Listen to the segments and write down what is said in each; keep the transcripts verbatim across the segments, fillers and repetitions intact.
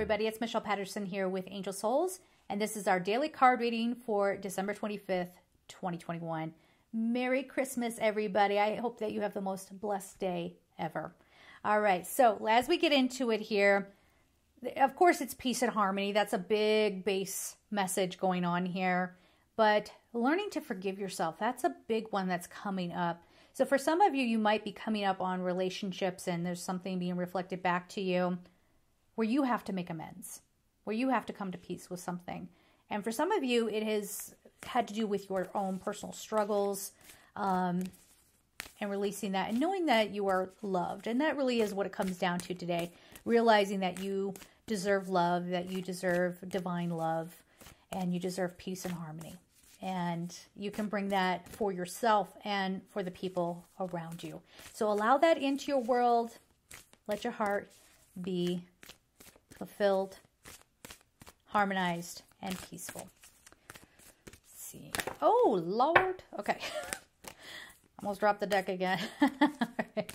everybody. It's Michelle Patterson here with Angel Souls, and this is our daily card reading for December twenty-fifth, twenty twenty-one. Merry Christmas, everybody. I hope that you have the most blessed day ever. All right, so as we get into it here, of course, it's peace and harmony. That's a big base message going on here. But learning to forgive yourself, that's a big one that's coming up. So for some of you, you might be coming up on relationships and there's something being reflected back to you where you have to make amends, where you have to come to peace with something. And for some of you, it has had to do with your own personal struggles um, and releasing that and knowing that you are loved. And that really is what it comes down to today, realizing that you deserve love, that you deserve divine love, and you deserve peace and harmony. And you can bring that for yourself and for the people around you. So allow that into your world. Let your heart be fulfilled, harmonized, and peaceful. Let's see. Oh, Lord. Okay. Almost dropped the deck again. Right.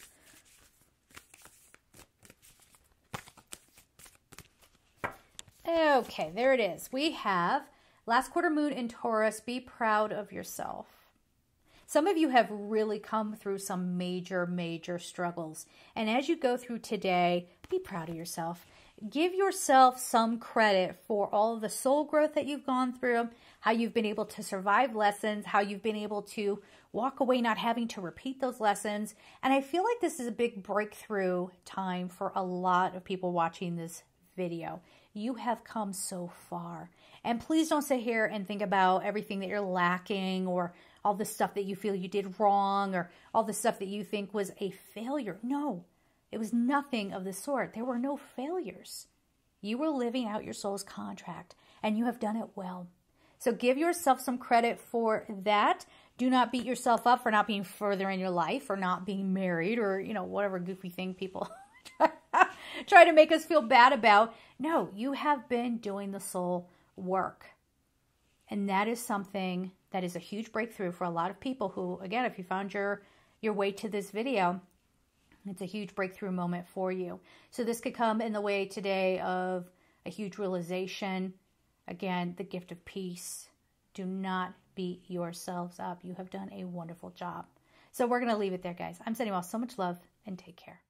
Okay, there it is. We have last quarter moon in Taurus. Be proud of yourself. Some of you have really come through some major, major struggles. And as you go through today, be proud of yourself. Give yourself some credit for all of the soul growth that you've gone through, how you've been able to survive lessons, how you've been able to walk away not having to repeat those lessons. And I feel like this is a big breakthrough time for a lot of people watching this video. You have come so far. And please don't sit here and think about everything that you're lacking or all the stuff that you feel you did wrong or all the stuff that you think was a failure. No, it was nothing of the sort. There were no failures. You were living out your soul's contract and you have done it well. So give yourself some credit for that. Do not beat yourself up for not being further in your life or not being married or, you know, whatever goofy thing people try to make us feel bad about. No, you have been doing the soul work. And that is something that is a huge breakthrough for a lot of people who, again, if you found your, your way to this video, it's a huge breakthrough moment for you. So this could come in the way today of a huge realization. Again, the gift of peace. Do not beat yourselves up. You have done a wonderful job. So we're going to leave it there, guys. I'm sending you all so much love and take care.